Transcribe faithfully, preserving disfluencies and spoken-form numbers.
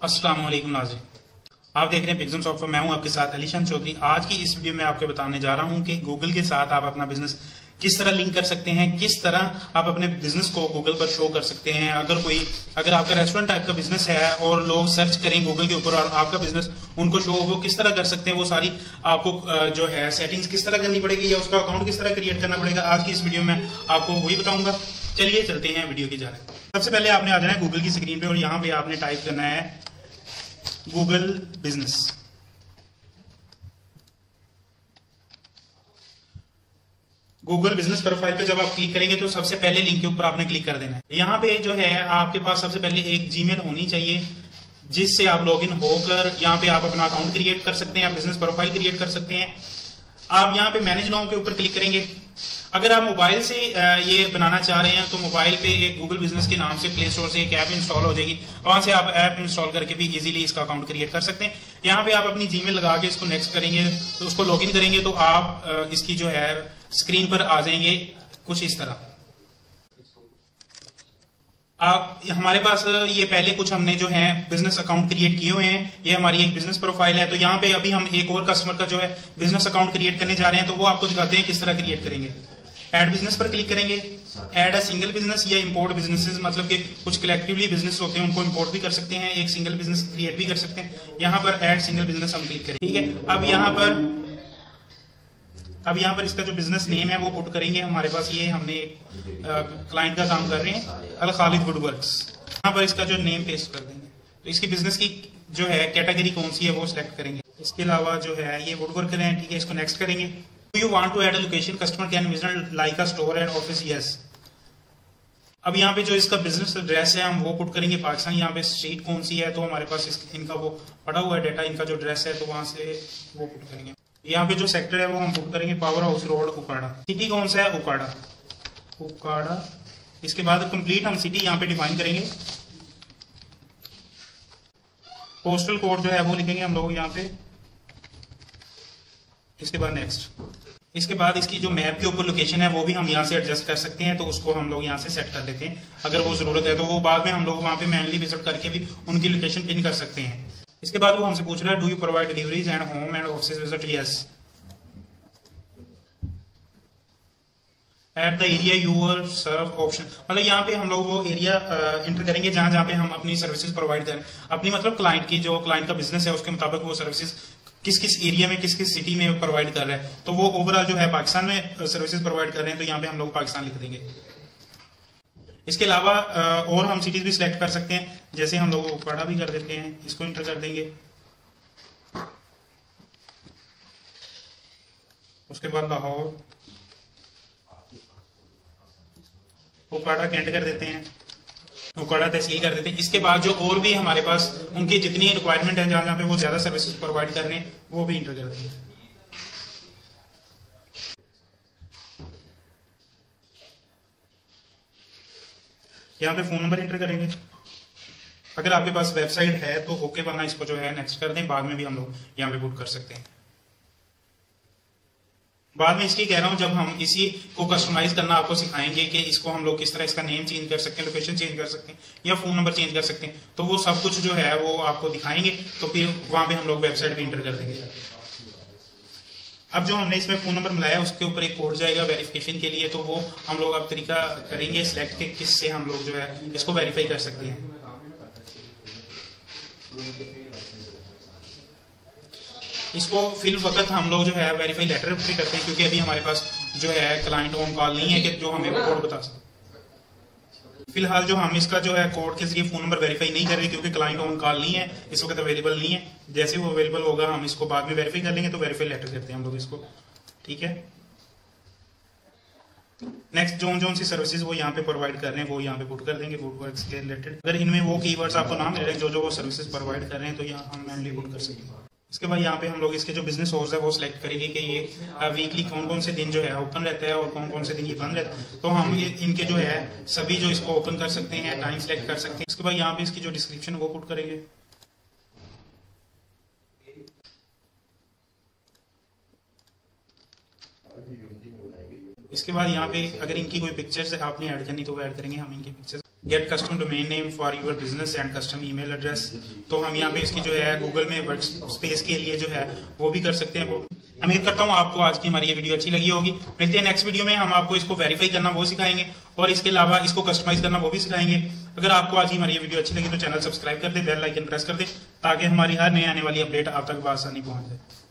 अस्सलाम वालेकुम नाज़रीन, आप देख रहे हैं पिक्सम सॉफ्टवेयर। मैं हूं आपके साथ अलीशान चौधरी। आज की इस वीडियो में आपको बताने जा रहा हूं कि गूगल के साथ आप अपना बिजनेस किस तरह लिंक कर सकते हैं, किस तरह आप अपने बिजनेस को गूगल पर शो कर सकते हैं। अगर कोई अगर आपका रेस्टोरेंट टाइप का बिजनेस है और लोग सर्च करें गूगल के ऊपर और आपका बिजनेस उनको शो हो, वो किस तरह कर सकते हैं, वो सारी आपको जो है सेटिंग्स किस तरह करनी पड़ेगी या उसका अकाउंट किस तरह क्रिएट करना पड़ेगा, आज की इस वीडियो में आपको वही बताऊंगा। चलिए चलते हैं वीडियो की जाने। सबसे पहले आपने आ जाना है गूगल की स्क्रीन पे और यहाँ पे आपने टाइप करना है Google business. Google business profile पे जब आप क्लिक करेंगे तो सबसे पहले लिंक के ऊपर आपने क्लिक कर देना है। यहाँ पे जो है आपके पास सबसे पहले एक जीमेल होनी चाहिए जिससे आप लॉगिन होकर यहाँ पे आप अपना अकाउंट क्रिएट कर सकते हैं, आप बिजनेस प्रोफाइल क्रिएट कर सकते हैं। आप यहाँ पे मैनेज नाउ के ऊपर क्लिक करेंगे। अगर आप मोबाइल से ये बनाना चाह रहे हैं तो मोबाइल पे एक गूगल बिजनेस के नाम से प्ले स्टोर से एक ऐप इंस्टॉल हो जाएगी, वहां से आप ऐप इंस्टॉल करके भी इजीली इसका अकाउंट क्रिएट कर सकते हैं। यहाँ पे आप अपनी जीमेल लगा के इसको नेक्स्ट करेंगे तो उसको लॉगिन करेंगे तो आप इसकी जो है स्क्रीन पर आ जाएंगे कुछ इस तरह। आप हमारे पास ये पहले कुछ हमने जो है बिजनेस अकाउंट क्रिएट किए हुए हैं, ये हमारी एक बिजनेस प्रोफाइल है। तो यहाँ पे अभी हम एक और कस्टमर का जो है बिजनेस अकाउंट क्रिएट करने जा रहे हैं, तो वो आपको दिखाते हैं किस तरह क्रिएट करेंगे। ऐड बिजनेस पर क्लिक करेंगे। ऐड अ सिंगल बिजनेस या इंपोर्ट बिजनेसेस, मतलब कि कुछ कलेक्टिवली बिजनेस होते हैं उनको इंपोर्ट भी कर सकते हैं, एक सिंगल बिजनेस क्रिएट भी कर सकते हैं। यहाँ पर ऐड सिंगल बिजनेस हम क्लिक करें, ठीक है। अब यहाँ पर अब यहाँ पर इसका जो बिजनेस नेम है वो पुट करेंगे। हमारे पास ये हमने क्लाइंट का काम कर रहे हैं अल खालिद वुडवर्क्स, यहाँ पर इसका जो नेम पेस्ट कर देंगे। तो इसकी बिजनेस की जो है कैटेगरी कौन सी है वो सिलेक्ट करेंगे। इसके अलावा जो है ये वुडवर्कर है, ठीक है, इसको नेक्स्ट करेंगे। Do you want to add a location customer can visit like a store and office? Yes. अब यहाँ पे जो इसका बिजनेस एड्रेस है हम वो पुट करेंगे पाकिस्तान। यहाँ पे स्ट्रीट कौन सी है तो हमारे पास इस, इनका वो पड़ा हुआ है डेटा, इनका जो एड्रेस है तो वहां से वो पुट करेंगे। यहाँ पे जो सेक्टर है वो हम पुट करेंगे पावर हाउस रोड उकाड़ा। सिटी कौन सा है? उकाड़ा उकाड़ा। इसके बाद कंप्लीट हम सिटी यहाँ पे डिफाइन करेंगे। पोस्टल कोड जो है वो लिखेंगे हम लोग यहाँ पे। इसके बाद नेक्स्ट। इसके बाद इसकी जो मैप के ऊपर लोकेशन है वो भी हम यहाँ से एडजस्ट कर सकते हैं, तो उसको हम लोग यहाँ से सेट कर लेते हैं। अगर वो जरूरत है तो वो बाद में हम लोग वहां पे मैनुअली विजिट करके भी उनकी लोकेशन पिन कर सकते हैं। इसके बाद वो हमसे पूछ रहा है do you provide deliveries and home and office visit? Yes. At the area your serve option, मतलब यहाँ पे हम लोग वो एरिया इंटर करेंगे जहां जहां पे हम अपनी सर्विसेज प्रोवाइड करें। अपनी मतलब क्लाइंट की जो क्लाइंट का बिजनेस है उसके मुताबिक वो सर्विसेज किस किस एरिया में किस किस सिटी में प्रोवाइड कर रहे हैं। तो वो ओवरऑल जो है पाकिस्तान में सर्विसेज प्रोवाइड कर रहे हैं, तो यहाँ पे हम लोग पाकिस्तान लिख देंगे। इसके अलावा और हम सिटीज भी सिलेक्ट कर सकते हैं, जैसे हम लोग उकाड़ा भी कर देते हैं, इसको इंटर कर देंगे। उसके बाद लाहौर उकाड़ा कैंट कर देते हैं, उकाड़ा तहसील कर देते हैं। इसके बाद जो और भी हमारे पास उनकी जितनी रिक्वायरमेंट है जहां जहां पे वो ज्यादा सर्विसेज प्रोवाइड कर रहे हैं वो भी इंटर कर देंगे। यहाँ पे फोन नंबर इंटर करेंगे। अगर आपके पास वेबसाइट है तो ओके, वरना इसको जो है नेक्स्ट कर दें, बाद में भी हम लोग यहाँ पे पुट कर सकते हैं। बाद में इसलिए कह रहा हूं जब हम इसी को कस्टमाइज करना आपको सिखाएंगे कि इसको हम लोग किस तरह इसका नेम चेंज कर सकते हैं, लोकेशन चेंज कर सकते हैं या फोन नंबर चेंज कर सकते हैं, तो वो सब कुछ जो है वो आपको दिखाएंगे। तो फिर वहां पे हम लोग वेबसाइट भी इंटर कर देंगे। अब जो हमने इसमें फोन नंबर मिलाया उसके ऊपर एक कोड जाएगा वेरिफिकेशन के लिए, तो वो हम लोग अब तरीका करेंगे सिलेक्ट के किससे हम लोग जो है इसको वेरीफाई कर सकते हैं। इसको फिल वक्त हम लोग जो है वेरीफाई लेटर भी करते हैं, क्योंकि अभी हमारे पास जो है क्लाइंट ऑन कॉल नहीं है कि जो हमें कोड बता सके। फिलहाल जो हम इसका जो है कोड के जरिए फोन नंबर वेरीफाई नहीं कर रहे क्योंकि क्लाइंट ऑन कॉल नहीं है, इस वक्त अवेलेबल नहीं है। जैसे वो अवेलेबल होगा हम इसको बाद में वेरीफाई कर लेंगे, तो वेरीफाई लेटर करते हैं हम लोग इसको, ठीक है। Next zone zone C services वो यहाँ पे प्रोवाइड कर रहे हैं वो यहाँ पे पुट कर देंगे वुडवर्क्स के रिलेटेड। अगर इनमें वो कीवर्ड्स आपको ना मिल रहे हैं जो जो वो सर्विसेज प्रोवाइड कर रहे हैं तो यहाँ हम मैनुअली पुट कर सकते हैं। इसके बाद यहाँ पे हम लोग इसके जो बिजनेस आवर्स है वो सिलेक्ट करेंगे कि ये वीकली कौन कौन से दिन जो है ओपन रहता है और कौन कौन से दिन ये बंद रहता है। तो हम ये इनके जो है सभी जो इसको ओपन कर सकते हैं, टाइम सिलेक्ट कर सकते हैं। इसके बाद यहाँ पे इसकी जो डिस्क्रिप्शन वो पुट करेंगे। इसके बाद यहाँ पे अगर इनकी कोई पिक्चर्स आपने ऐड करनी तो वो ऐड करेंगे हम इनकी pictures. Get custom domain name for your business and custom email address. तो हम यहाँ पे इसकी जो है गूगल में वर्क स्पेस के लिए जो है वो भी कर सकते हैं। वो उम्मीद करता हूँ आपको आज की हमारी ये वीडियो अच्छी लगी होगी। मिलते हैं नेक्स्ट वीडियो में, हम आपको इसको वेरीफाई करना वो सिखाएंगे और इसके अलावा इसको कस्टमाइज करना वो भी सिखाएंगे। अगर आपको आज की हमारी ये वीडियो अच्छी लगी तो चैनल सब्सक्राइब कर दे, बेल आइकन प्रेस कर दे, ताकि हमारी हर नई आने वाली अपडेट आप तक बआसानी पहुंच जाए।